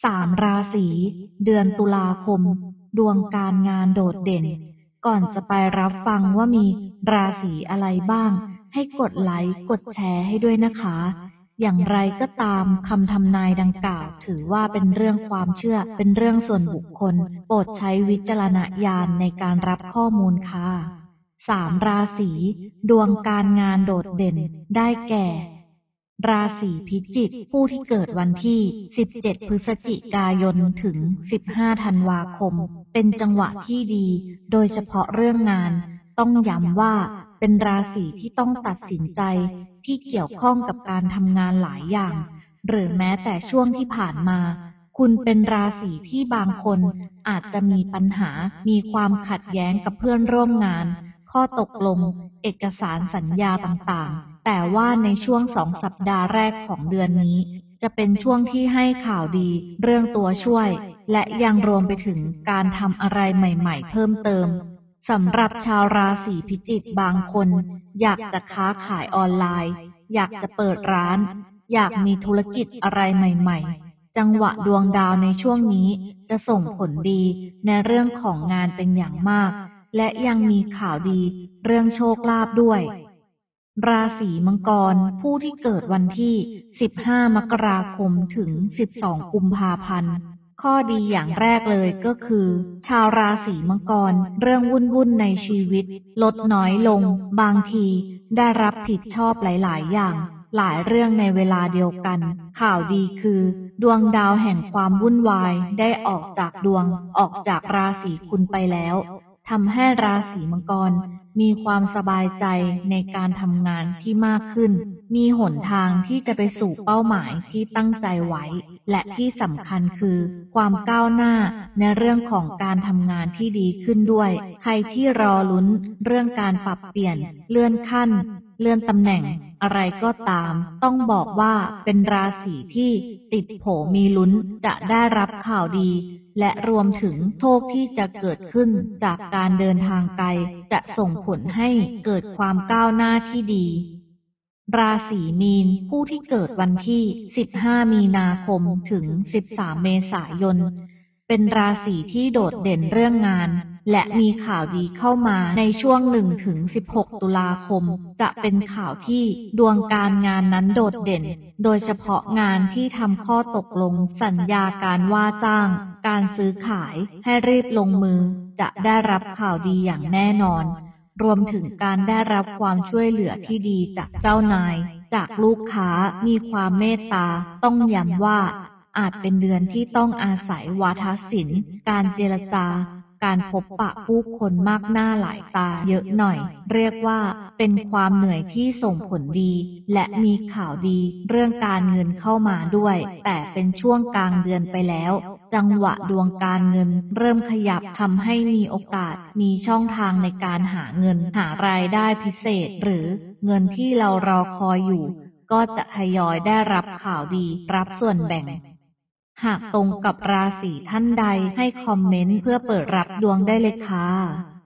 3 ราศีเดือนตุลาคมดวงการงานโดดเด่นก่อนจะไปรับฟังว่ามีราศีอะไรบ้างให้กดไลค์กดแชร์ให้ด้วยนะคะอย่างไรก็ตามคำทำนายดังกล่าวถือว่าเป็นเรื่องความเชื่อเป็นเรื่องส่วนบุคคลโปรดใช้วิจารณญาณในการรับข้อมูลค่ะ3 ราศีดวงการงานโดดเด่นได้แก่ราศีพิจิกผู้ที่เกิดวันที่17 พฤศจิกายนถึง15 ธันวาคมเป็นจังหวะที่ดีโดยเฉพาะเรื่องงานต้องย้ำว่าเป็นราศีที่ต้องตัดสินใจที่เกี่ยวข้องกับการทำงานหลายอย่างหรือแม้แต่ช่วงที่ผ่านมาคุณเป็นราศีที่บางคนอาจจะมีปัญหามีความขัดแย้งกับเพื่อนร่วมงานข้อตกลงเอกสารสัญญาต่างๆแต่ว่าในช่วง2 สัปดาห์แรกของเดือนนี้จะเป็นช่วงที่ให้ข่าวดีเรื่องตัวช่วยและยังรวมไปถึงการทำอะไรใหม่ๆเพิ่มเติมสำหรับชาวราศีพิจิกบางคนอยากจะค้าขายออนไลน์อยากจะเปิดร้านอยากมีธุรกิจอะไรใหม่ๆจังหวะดวงดาวในช่วงนี้จะส่งผลดีในเรื่องของงานเป็นอย่างมากและยังมีข่าวดีเรื่องโชคลาภด้วยราศีมังกรผู้ที่เกิดวันที่15 มกราคมถึง12 กุมภาพันธ์ข้อดีอย่างแรกเลยก็คือชาวราศีมังกรเรื่องวุ่นๆในชีวิตลดน้อยลงบางทีได้รับผิดชอบหลายๆอย่างหลายเรื่องในเวลาเดียวกันข่าวดีคือดวงดาวแห่งความวุ่นวายได้ออกจากราศีคุณไปแล้วทำให้ราศีมังกรมีความสบายใจในการทำงานที่มากขึ้นมีหนทางที่จะไปสู่เป้าหมายที่ตั้งใจไว้และที่สำคัญคือความก้าวหน้าในเรื่องของการทำงานที่ดีขึ้นด้วยใครที่รอลุ้นเรื่องการปรับเปลี่ยนเลื่อนขั้นเลื่อนตำแหน่งอะไรก็ตามต้องบอกว่าเป็นราศีที่ติดโผมีลุ้นจะได้รับข่าวดีและรวมถึงโชคที่จะเกิดขึ้นจากการเดินทางไกลจะส่งผลให้เกิดความก้าวหน้าที่ดีราศีมีนผู้ที่เกิดวันที่15 มีนาคมถึง13 เมษายนเป็นราศีที่โดดเด่นเรื่องงานและมีข่าวดีเข้ามาในช่วง1 ถึง 16 ตุลาคมจะเป็นข่าวที่ดวงการงานนั้นโดดเด่นโดยเฉพาะงานที่ทำข้อตกลงสัญญาการว่าจ้างการซื้อขายให้รีบลงมือจะได้รับข่าวดีอย่างแน่นอนรวมถึงการได้รับความช่วยเหลือที่ดีจากเจ้านายจากลูกค้ามีความเมตตาต้องย้ำว่าอาจเป็นเดือนที่ต้องอาศัยวาทศิลป์การเจรจาการพบปะผู้คนมากหน้าหลายตาเยอะหน่อยเรียกว่าเป็นความเหนื่อยที่ส่งผลดีและมีข่าวดีเรื่องการเงินเข้ามาด้วยแต่เป็นช่วงกลางเดือนไปแล้วจังหวะดวงการเงินเริ่มขยับทำให้มีโอกาสมีช่องทางในการหาเงินหารายได้พิเศษหรือเงินที่เรารอคอยอยู่ก็จะทยอยได้รับข่าวดีรับส่วนแบ่งหากตรงกับราศีท่านใดให้คอมเมนต์เพื่อเปิดรับดวงได้เลยค่ะ